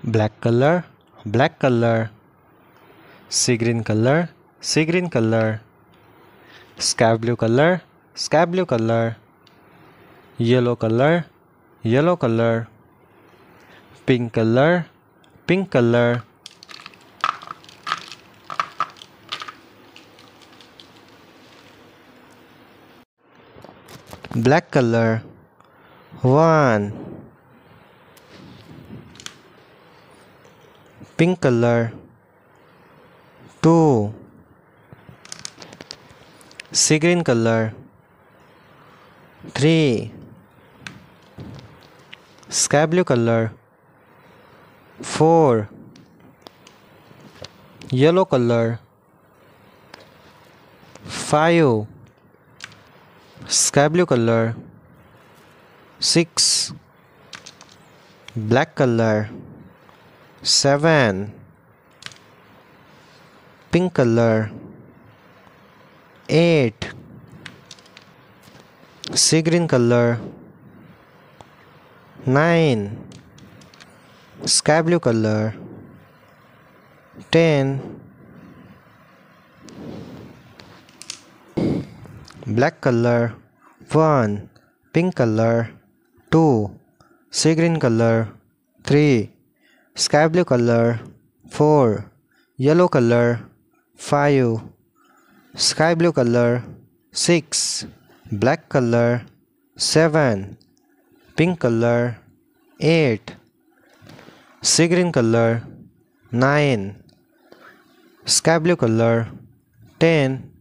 black color, black color, sea green color, sea green color, sky blue color, sky blue color, yellow color, yellow color, pink color, pink color, black color. 1, pink color. 2, sea green color. 3, sky blue color. 4, yellow color. 5, sky blue color. 6, black color. 7, pink color. 8, sea green color. 9, sky blue color. 10, black color. 1, pink color. 2, sea green color. 3, sky blue color. 4, yellow color. 5, sky blue color. 6, black color. 7, pink color. 8, sea green color. 9, sky blue color. 10,